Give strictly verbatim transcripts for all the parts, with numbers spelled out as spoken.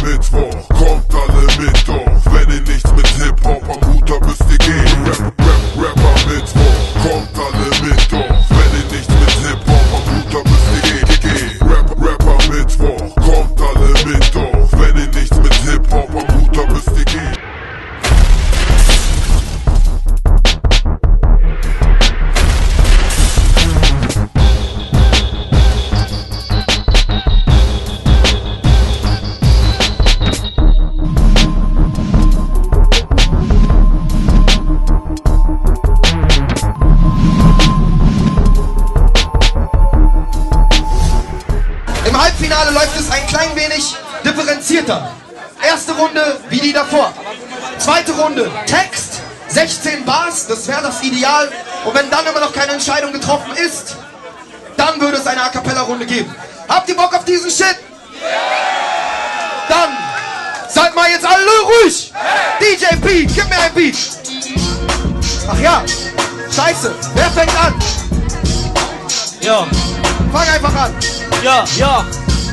Mittwoch, kommt alle mit doch. Wenn ihr nichts mit Hip-Hop am Hut habt, müsst ihr gehen. Rap, Rap, Rapper Mittwoch, kommt alle mit doch. Wenn ihr nichts mit Hip-Hop am Hut habt, müsst ihr gehen. gehen. Rap, Rapper Mittwoch, kommt alle mit doch. Wenn ihr nichts mit Hip-Hop am Hut habt, müsst ihr gehen. Im Halbfinale läuft es ein klein wenig differenzierter. Erste Runde wie die davor. Zweite Runde Text, sechzehn Bars, das wäre das Ideal. Und wenn dann immer noch keine Entscheidung getroffen ist, dann würde es eine A-Cappella-Runde geben. Habt ihr Bock auf diesen Shit? Dann seid mal jetzt alle ruhig. D J Pete, gib mir ein Beat. Ach ja, scheiße, wer fängt an? Ja. Fang einfach an. Ja, ja.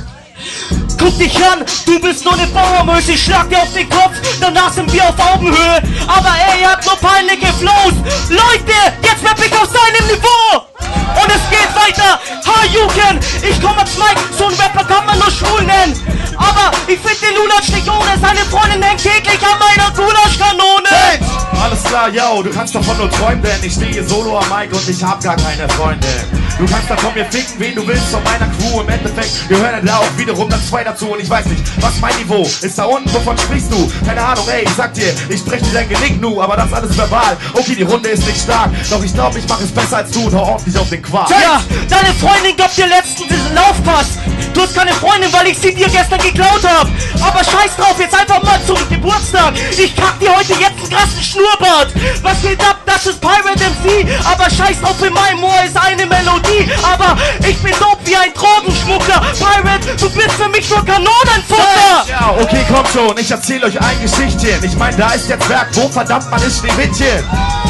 Guck dich an, du bist nur ne Bauermöse, ich schlag dir auf den Kopf, danach sind wir auf Augenhöhe. Aber ey, ihr habt nur peinliche Flows. Leute, jetzt rapp ich auf seinem Niveau. Und es geht weiter, Hayuken, ich komm aufs Mic, so ein Rapper kann man nur schwul nennen. Aber ich find den Lulatsch nicht ohne, seine Freundin hängt täglich an meiner Gulaschkanone. Hey. Alles klar, yo, du kannst davon nur träumen, denn ich stehe solo am Mic und ich hab gar keine Freunde. Du kannst da von mir ficken, wen du willst, von meiner Crew. Im Endeffekt gehören da auch wiederum dann zwei dazu. Und ich weiß nicht, was mein Niveau ist da unten, wovon sprichst du? Keine Ahnung, ey, ich sag dir, ich brech dir dein Genick nu, aber das alles verbal. Okay, die Runde ist nicht stark, doch ich glaub, ich mach es besser als du und hau ordentlich auf den Quark. Ja, deine Freundin gab dir letztens diesen Laufpass. Du hast keine Freundin, weil ich sie dir gestern geklaut hab. Aber scheiß drauf, jetzt einfach mal zum Geburtstag. Ich kack dir heute jetzt einen krassen Schnurrbart. Was geht ab? Das ist Pirate M C. Aber scheiß drauf, in meinem Ohr ist eine Melodie. Aber ich bin dope wie ein Drogenschmuggler. Pirate, du bist für mich nur Kanonenfutter. Ja, okay, kommt schon, ich erzähl euch ein Geschichtchen. Ich mein, da ist jetzt Werk, wo verdammt man ist Schneewittchen?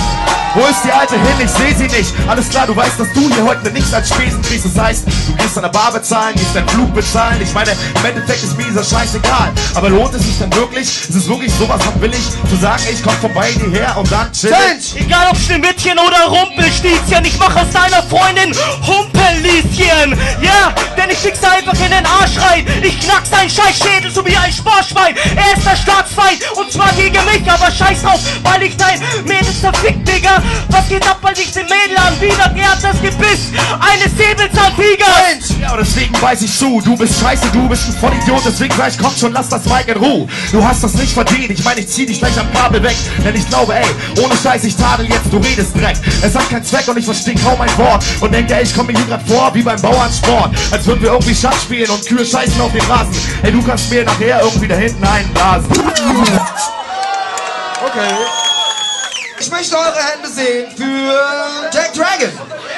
Wo ist die Alte hin? Ich seh sie nicht. Alles klar, du weißt, dass du hier heute nichts als Spesen kriegst. Das heißt, du gehst an der Bar bezahlen, gehst deinen Flug bezahlen. Ich meine, im Endeffekt ist mir dieser Scheiß egal. Aber lohnt es sich denn wirklich? Ist es wirklich sowas billig zu sagen, ich komm vorbei hierher und dann chill? Egal ob Schneewittchen oder Rumpelstilzchen, ich mach aus deiner Freundin Humpellieschen. Ja, denn ich fix einfach in den Arsch rein. Ich knack seinen Scheißschädel so wie ein Sportschwein. Er ist der Staatsfeind und zwar gegen mich, aber scheiß drauf, weil ich dein Mädels verfickt, Digga. Was geht ab, weil ich den Mädel anbiedert? Er hat das Gebiss eines Säbelzahntigers. Ja, und deswegen weiß ich zu, du bist scheiße, du bist ein Vollidiot. Deswegen gleich komm schon, lass das Mic in Ruhe. Du hast das nicht verdient, ich meine, ich zieh dich gleich am Kabel weg. Denn ich glaube, ey, ohne Scheiß, ich tadel jetzt, du redest Dreck. Es hat keinen Zweck und ich verstehe kaum ein Wort. Und denke, ey, ich komme mir hier grad vor wie beim Bauernsport. Als würden wir irgendwie Schach spielen und Kühe scheißen auf den Rasen. Ey, du kannst mir nachher irgendwie da hinten einblasen. Okay. Ich möchte eure Hände sehen für Jack Dragon.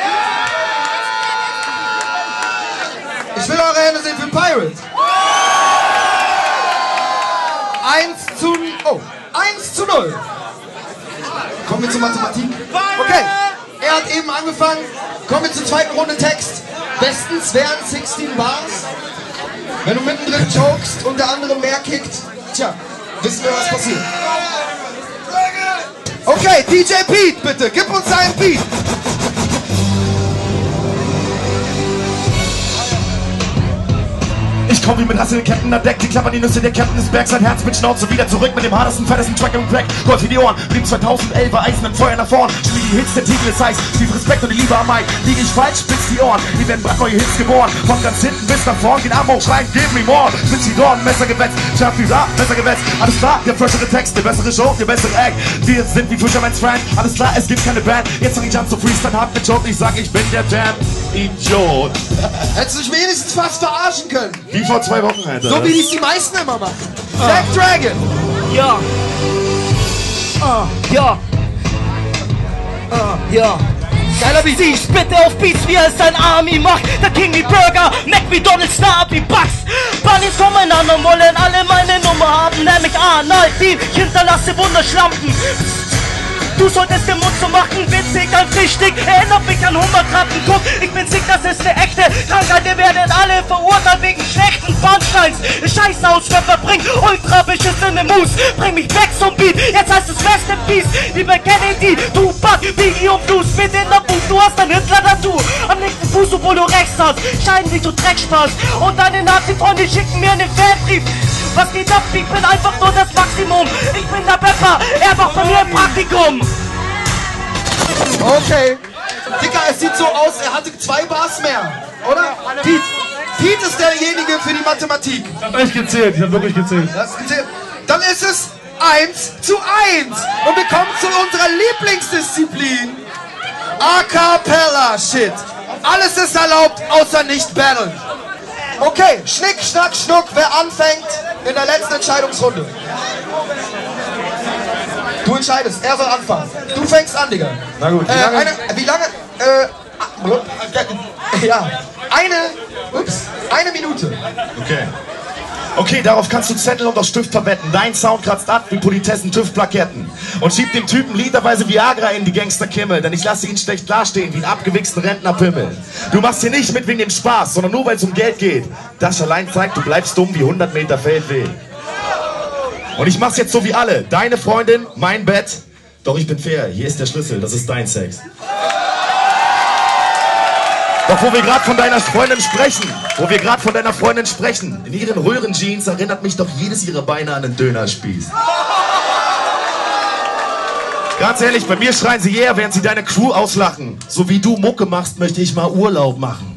Ich will eure Hände sehen für Pirate. Eins zu... Oh, eins zu null. Kommen wir zur Mathematik. Okay, er hat eben angefangen. Kommen wir zur zweiten Runde Text. Bestens wären sechzehn Bars. Wenn du mittendrin chokst und der andere mehr kickt, tja, wissen wir, was passiert. Okay, D J Pete, bitte, gib uns einen Beat. Ich komm wie mit Rasse den Captain an Deck, die klappern die Nüsse, der Captain des Bergs, sein Herz mit Schnauze wieder zurück mit dem hartesten, fettesten Track im Crack. Gott wie die Ohren, blieb zweitausendelfer Eisen im Feuer nach vorn. Spiel die Hits, der Titel ist heiß, viel Respekt und die Liebe am Mic. Liege ich falsch, spitz die Ohren, die werden brandneue Hits geboren. Von ganz hinten bis nach vorn, den Arm hoch, schreien, give me more. Spitz die Dorn, Messer gewetzt, scharf wie da, Messer gewetzt. Alles klar, der frischere Text, der bessere Show, der bessere Act. Wir sind wie Fisherman's Friend, alles klar, es gibt keine Band. Jetzt fang ich an zu freestylen, hab mit Joke, ich sag, ich bin der Damn Idiot. Hättest du dich wenigstens fast verarschen können. Wie vor zwei Wochen, Alter. So wie dies die meisten immer machen. Ah. Jack Dragon. Ja. Ah, ja. Ah, ja. Geiler wie sie, spitte auf Beats, wie er es sein Army macht. Der King wie Burger, Mac wie Donald's, nah wie Bugs. Bunnies kommen an und wollen alle meine Nummer haben. Nämlich Arnold, die ich hinterlasse Wunderschlampen. Du solltest den Mund so machen, witzig, ganz wichtig. Erinnert mich an Hummerkrabben, guck, ich bin sick, das ist eine echte Krankheit. Wir werden alle verurteilt wegen schlechten Bahnsteins. Scheiß Ausschöpfer, bring ultra beschissene Mus. Bring mich weg zum Beat, jetzt heißt es Rest in Peace. Lieber Kennedy, Tupac, Biggie und Blues. Mit in der Fuß, du hast ein Hitler-Tattoo am nächsten Fuß, obwohl du rechts hast. Scheinen dich, du Dreckspaß. Und deine Nazi-Freunde schicken mir einen Fanbrief. Was geht ab? Ich bin einfach nur das Maximum. Ich bin der Pepper, er macht von mir ein Praktikum. Okay. Dicker, es sieht so aus, er hatte zwei Bars mehr, oder? Pete. Pete ist derjenige für die Mathematik. Ich hab echt gezählt, ich hab wirklich gezählt. Das ist gezählt. Dann ist es eins zu eins. Und wir kommen zu unserer Lieblingsdisziplin. A Cappella Shit. Alles ist erlaubt, außer nicht battlen. Okay, Schnick, Schnack, Schnuck, wer anfängt in der letzten Entscheidungsrunde? Du entscheidest, er soll anfangen. Du fängst an, Digga. Na gut, wie äh, lange? Eine, wie lange? Äh, ja, eine, ups, eine Minute. Okay. Okay, darauf kannst du Zettel und auch Stift verwetten. Dein Sound kratzt ab wie Politessen TÜV-Plaketten. Und schiebt dem Typen literweise Viagra in die Gangsterkimmel. Denn ich lasse ihn schlecht dastehen wie einen abgewichsten Rentnerpimmel. Du machst hier nicht mit wegen dem Spaß, sondern nur weil es um Geld geht. Das allein zeigt, du bleibst dumm wie hundert Meter Feldweh. Und ich mach's jetzt so wie alle. Deine Freundin, mein Bett. Doch ich bin fair, hier ist der Schlüssel, das ist dein Sex. Doch wo wir gerade von deiner Freundin sprechen, wo wir gerade von deiner Freundin sprechen, in ihren Röhrenjeans erinnert mich doch jedes ihrer Beine an einen Dönerspieß. Ganz ehrlich, bei mir schreien sie yeah, während sie deine Crew auslachen. So wie du Mucke machst, möchte ich mal Urlaub machen.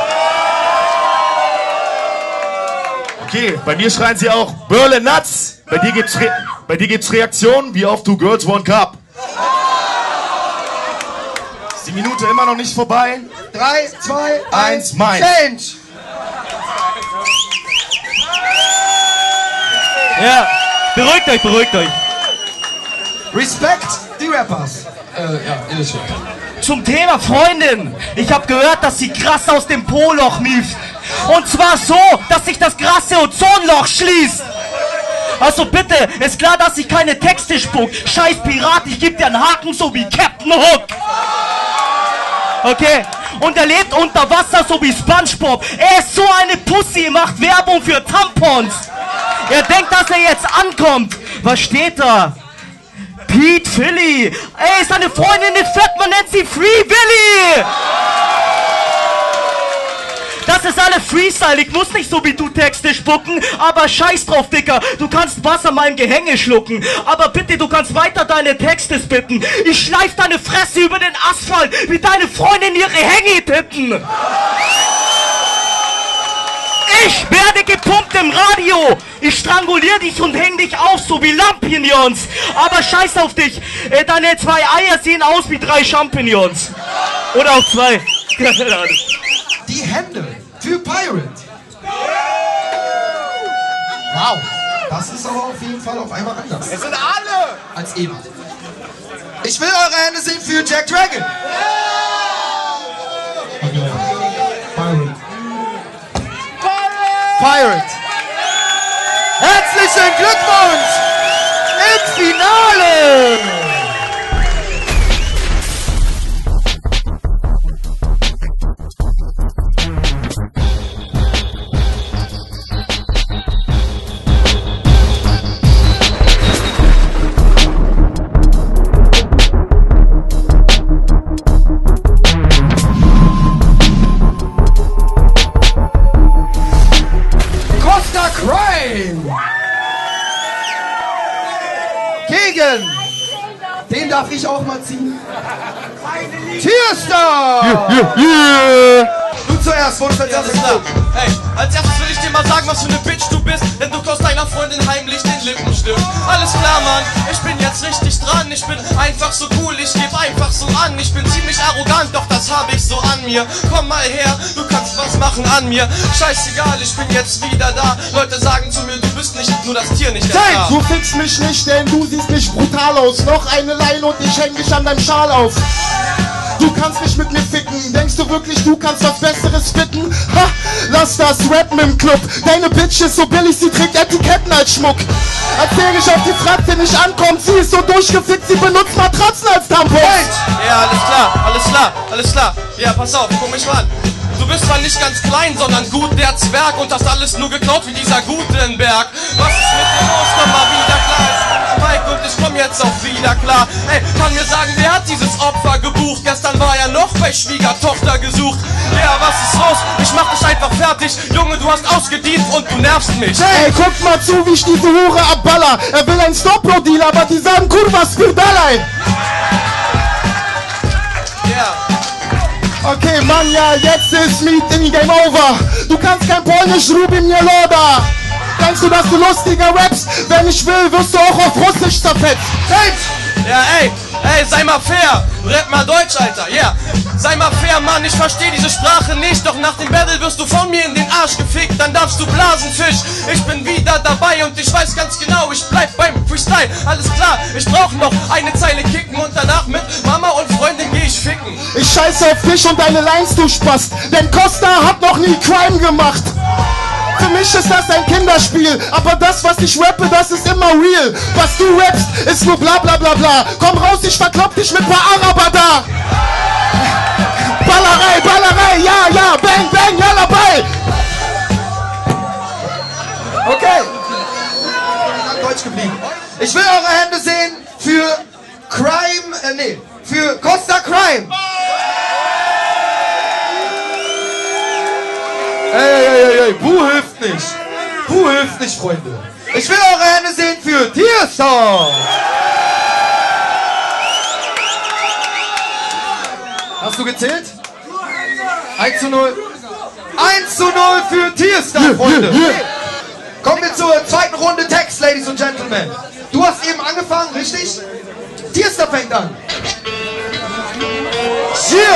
Okay, bei mir schreien sie auch Berlin Nuts. Bei dir gibt's, Re bei dir gibt's Reaktionen wie auf Two Girls One Cup. Ist die Minute immer noch nicht vorbei? Drei, zwei, eins, Meins. Change! Ja, beruhigt euch, beruhigt euch. Respekt die Rappers. Äh, ja, Illusion. Zum Thema Freundin. Ich habe gehört, dass sie krass aus dem Po-Loch mieft. Und zwar so, dass sich das krasse Ozonloch schließt. Also bitte, ist klar, dass ich keine Texte spuck. Scheiß Pirat, ich geb dir einen Haken, so wie Captain Hook. Okay, und er lebt unter Wasser, so wie SpongeBob. Er ist so eine Pussy, macht Werbung für Tampons. Er denkt, dass er jetzt ankommt. Was steht da? Pete Philly. Ey, seine Freundin ist fett, man nennt sie Free Willy. Das ist alles Freestyle, ich muss nicht so wie du Texte spucken, aber scheiß drauf, Dicker, du kannst Wasser mal im Gehänge schlucken, aber bitte, du kannst weiter deine Texte spitten. Ich schleif deine Fresse über den Asphalt, wie deine Freundin ihre Hängetitten. Ich werde gepumpt im Radio. Ich strangulier dich und häng dich auf, so wie Lampignons. Aber scheiß auf dich, äh, deine zwei Eier sehen aus wie drei Champignons. Oder auch zwei. Die Hände für Pirate. Wow, das ist aber auf jeden Fall auf einmal anders. Es sind alle! Als eben. Ich will eure Hände sehen für Jack Dragon. Pirate. Pirate. Herzlichen Glückwunsch im Finale. Gegen den darf ich auch mal ziehen. Tierstar! Yeah, yeah, yeah. Du zuerst, Wunsch als erstes. Hey, als erstes will ich dir mal sagen, was für eine Bitch du bist, denn du klaust deiner Freundin heimlich den Lippenstift. Alles klar, Mann, ich bin jetzt richtig dran, ich bin einfach so cool, ich geb einfach so an. Ich bin ziemlich arrogant, doch das hab ich so an mir. Komm mal her, du kannst was machen an mir. Scheißegal, ich bin jetzt wieder da. Leute sagen zu mir, du bist nicht nur das Tier, nicht der Star. Du fickst mich nicht, denn du siehst nicht brutal aus. Noch eine Line und ich häng dich an deinem Schal auf. Du kannst nicht mit mir ficken. Denkst du wirklich, du kannst was Besseres ficken? Ha, lass das rappen im Club. Deine Bitch ist so billig, sie trägt Etiketten als Schmuck. Erzähl ich auf die Fratze nicht ankommt. Sie ist so durchgefickt, sie benutzt Matratzen als Tampons. Ja, alles klar, alles klar, alles klar. Ja, pass auf, guck mich mal an. Du bist zwar nicht ganz klein, sondern gut der Zwerg und hast alles nur geklaut wie dieser Gutenberg. Was ist mit dir los? Komm mal wieder klar. Ich bin Mike und ich komm jetzt auch wieder klar. Ey, kann mir sagen, wer hat dieses Opfer gebucht? Gestern war er noch bei Schwiegertochter gesucht. Ja, was ist los? Ich mach dich einfach fertig. Junge, du hast ausgedient und du nervst mich. Ey, guck mal zu, wie ich diese Hure abballer. Er will ein Stop-Pro-Deal, aber die sagen Kurva Spirdalai. Ja. Okay, Mann, ja, jetzt ist Meeting Game Over. Du kannst kein Polnisch, Rubi mir Loda. Denkst du, dass du lustiger rappst? Wenn ich will, wirst du auch auf Russisch zerfetzt. Ja, ey, ey, sei mal fair. Rap mal Deutsch, Alter, ja. Yeah. Sei mal fair, Mann, ich versteh diese Sprache nicht. Doch nach dem Battle wirst du von mir in den Arsch gefickt. Dann darfst du Blasenfisch. Ich bin wieder dabei und ich weiß ganz genau, ich bleib beim Freestyle. Alles klar, ich brauch noch eine Zeile kicken und danach mit Mama und Freundin geh ich ficken. Ich scheiße auf dich und deine Lines, du Spast. Denn Costa hat noch nie Crime gemacht. Für mich ist das ein Kinderspiel, aber das, was ich rappe, das ist immer real. Was du rappst, ist nur bla bla bla bla. Komm raus, ich verklopp dich mit paar Araber da. Ballerei, Ballerei, ja, ja, bang, bang, yalla, ball. Okay. Deutsch geblieben. Ich will eure Hände sehen für Crime, äh, nee, für Costa Crime. Ey, ey, ey, ey, Bu hilft nicht. Bu hilft nicht, Freunde. Ich will eure Hände sehen für Tierstar. Hast du gezählt? eins zu null. eins zu null für Tierstar, Freunde. Kommen wir zur zweiten Runde Text, Ladies and Gentlemen. Du hast eben angefangen, richtig? Tierstar fängt an. Hier.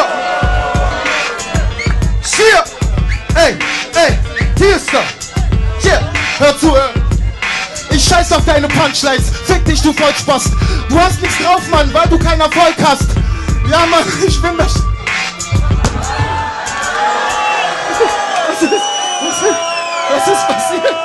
Hier. Ey, ey, Tierstar. Hier. Hör zu, äh. Ich scheiß auf deine Punchlines. Fick dich, du Vollspast. Du hast nichts drauf, Mann, weil du keinen Erfolg hast. Ja, Mann, ich bin das. Was ist, was ist, was ist passiert?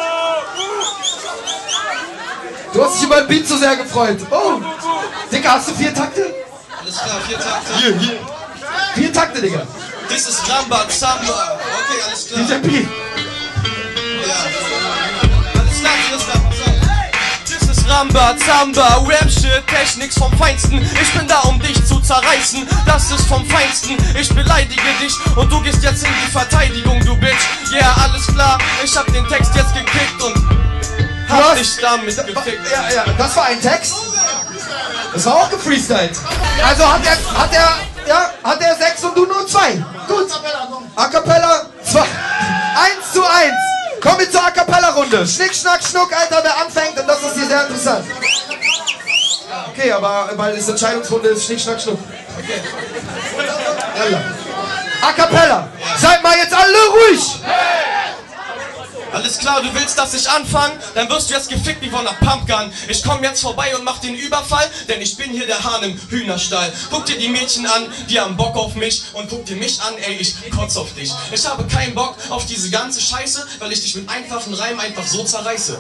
Du hast dich über den Beat so sehr gefreut. Oh, Digga, hast du vier Takte? Alles klar, vier Takte. Hier, hier. Vier Takte, Digga. Das ist Ramba, Zamba. Okay, alles klar. D J P. Ja. Alles klar, alles klar, pass auf. Das ist Ramba, Zamba, Rap-Shit, Techniks vom Feinsten. Ich bin da, um dich zu zerreißen. Das ist vom Feinsten. Ich beleidige dich und du gehst jetzt in die Verteidigung, du Bitch. Ja, yeah, alles klar. Ich hab den Text jetzt gekickt und hab dich damit gefickt. Ja, ja, das war ein Text. Das war auch gefreestylt. Also hat er, hat er, ja, hat er sechs und du nur zwei. Gut. A Cappella, zwei. Eins zu eins. Kommen wir zur A Cappella-Runde. Schnick, schnack, schnuck, Alter, wer anfängt, und das ist hier sehr interessant. Okay, aber weil es Entscheidungsrunde ist, Schnick, schnack, schnuck. Okay. Yalla. A Cappella. Seid mal jetzt alle ruhig. Alles klar, du willst, dass ich anfange? Dann wirst du jetzt gefickt wie von einer Pumpgun. Ich komm jetzt vorbei und mach den Überfall, denn ich bin hier der Hahn im Hühnerstall. Guck dir die Mädchen an, die haben Bock auf mich, und guck dir mich an, ey, ich kotz auf dich. Ich habe keinen Bock auf diese ganze Scheiße, weil ich dich mit einfachen Reimen einfach so zerreiße.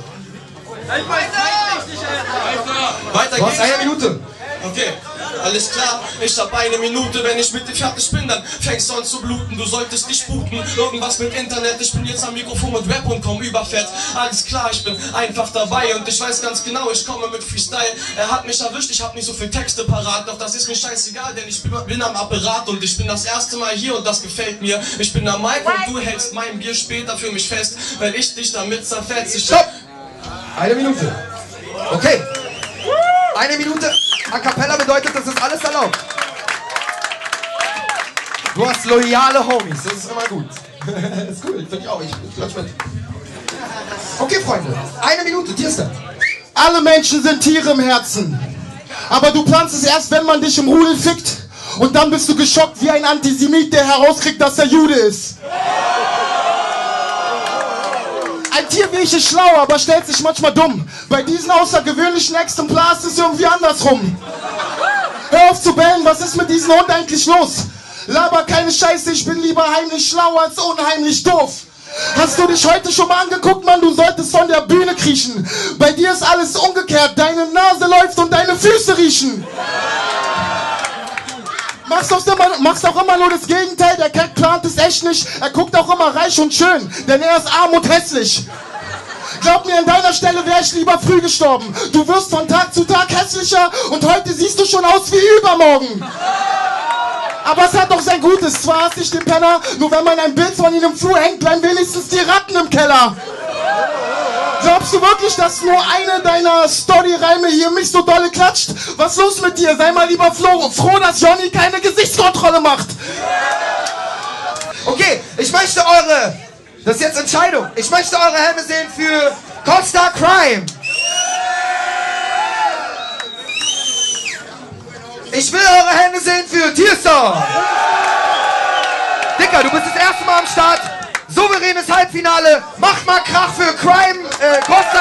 Weiter Du hast geht's. eine Minute. Okay, alles klar, ich hab eine Minute, wenn ich mit dir fertig bin, dann fängst du an zu bluten, du solltest dich sputen, irgendwas mit Internet, ich bin jetzt am Mikrofon mit Rap und komm überfett, alles klar, ich bin einfach dabei und ich weiß ganz genau, ich komme mit Freestyle, er hat mich erwischt, ich hab nicht so viel Texte parat, doch das ist mir scheißegal, denn ich bin, bin am Apparat und ich bin das erste Mal hier und das gefällt mir, ich bin am Mike und du hältst mein Bier später für mich fest, weil ich dich damit zerfetze. Stopp! Eine Minute. Okay. Eine Minute. A Cappella bedeutet, das ist alles erlaubt. Du hast loyale Homies, das ist immer gut. Das ist cool, finde ich auch. Ich, ich klatsch mit. Okay, Freunde. Eine Minute, Tierstar. Alle Menschen sind Tiere im Herzen. Aber du planst es erst, wenn man dich im Rudel fickt. Und dann bist du geschockt wie ein Antisemit, der herauskriegt, dass er Jude ist. Ein Tier wie ich ist schlau, aber stellt sich manchmal dumm. Bei diesen außergewöhnlichen Exemplars ist es irgendwie andersrum. Hör auf zu bellen, was ist mit diesem Hund eigentlich los? Laber keine Scheiße, ich bin lieber heimlich schlau als unheimlich doof. Hast du dich heute schon mal angeguckt, Mann? Du solltest von der Bühne kriechen. Bei dir ist alles umgekehrt. Deine Nase läuft und deine Füße riechen. Machst auch, immer, machst auch immer nur das Gegenteil. Der Kerl plant es echt nicht. Er guckt auch immer reich und schön, denn er ist arm und hässlich. Glaub mir, an deiner Stelle wäre ich lieber früh gestorben. Du wirst von Tag zu Tag hässlicher und heute siehst du schon aus wie übermorgen. Aber es hat doch sein Gutes. Zwar hasse ich den Penner, nur wenn man ein Bild von ihm im Flur hängt, bleiben wenigstens die Ratten im Keller. Glaubst du wirklich, dass nur eine deiner Story-Reime hier mich so dolle klatscht? Was ist los mit dir? Sei mal lieber froh, froh, dass Johnny keine Gesichtskontrolle macht. Okay, ich möchte eure, das ist jetzt Entscheidung, ich möchte eure Helme sehen für Costa Crime. Ich will eure Hände sehen für Tierstar. Dicker, du bist das erste Mal am Start. Souveränes Halbfinale. Macht mal Krach für Crime, äh, Costa